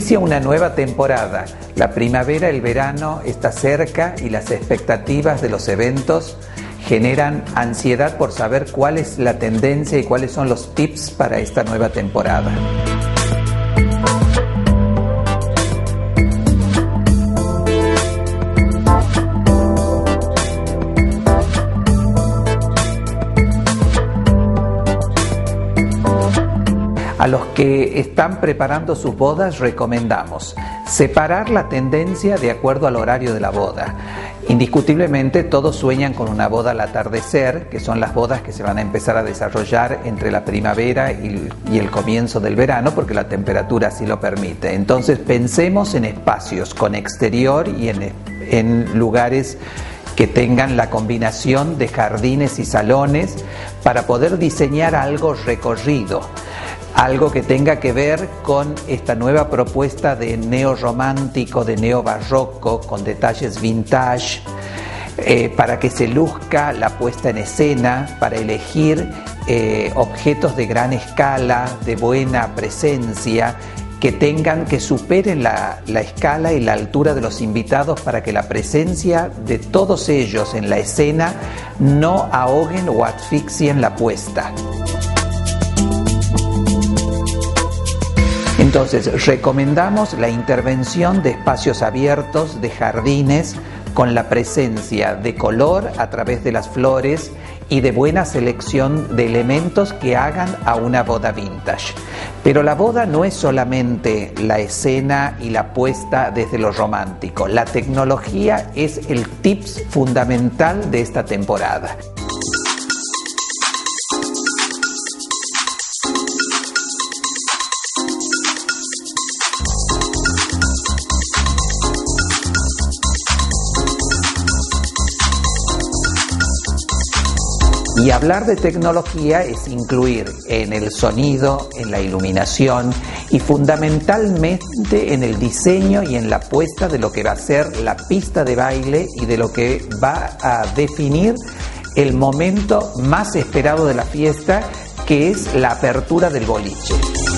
Inicia una nueva temporada. La primavera, el verano está cerca y las expectativas de los eventos generan ansiedad por saber cuál es la tendencia y cuáles son los tips para esta nueva temporada. A los que están preparando sus bodas recomendamos separar la tendencia de acuerdo al horario de la boda. Indiscutiblemente todos sueñan con una boda al atardecer, que son las bodas que se van a empezar a desarrollar entre la primavera y el comienzo del verano, porque la temperatura así lo permite. Entonces pensemos en espacios con exterior y en lugares que tengan la combinación de jardines y salones para poder diseñar algo recorrido. Algo que tenga que ver con esta nueva propuesta de neorromántico, de neobarroco, con detalles vintage, para que se luzca la puesta en escena, para elegir objetos de gran escala, de buena presencia, que superen la escala y la altura de los invitados para que la presencia de todos ellos en la escena no ahoguen o asfixien la puesta. Entonces, recomendamos la intervención de espacios abiertos, de jardines, con la presencia de color a través de las flores y de buena selección de elementos que hagan a una boda vintage. Pero la boda no es solamente la escena y la puesta desde lo romántico. La tecnología es el tips fundamental de esta temporada. Y hablar de tecnología es incluir en el sonido, en la iluminación y fundamentalmente en el diseño y en la puesta de lo que va a ser la pista de baile y de lo que va a definir el momento más esperado de la fiesta, que es la apertura del boliche.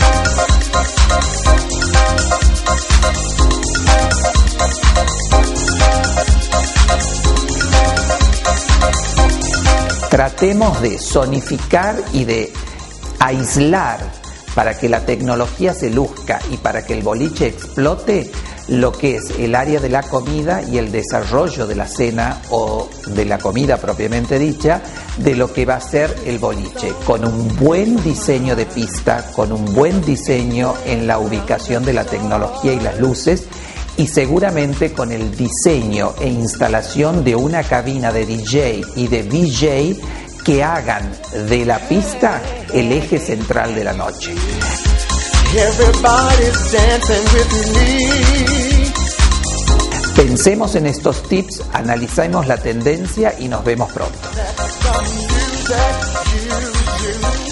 Tratemos de zonificar y de aislar para que la tecnología se luzca y para que el boliche explote lo que es el área de la comida y el desarrollo de la cena o de la comida propiamente dicha, de lo que va a ser el boliche, con un buen diseño de pista, con un buen diseño en la ubicación de la tecnología y las luces, y seguramente con el diseño e instalación de una cabina de DJ y de VJ que hagan de la pista el eje central de la noche. Pensemos en estos tips, analicemos la tendencia y nos vemos pronto.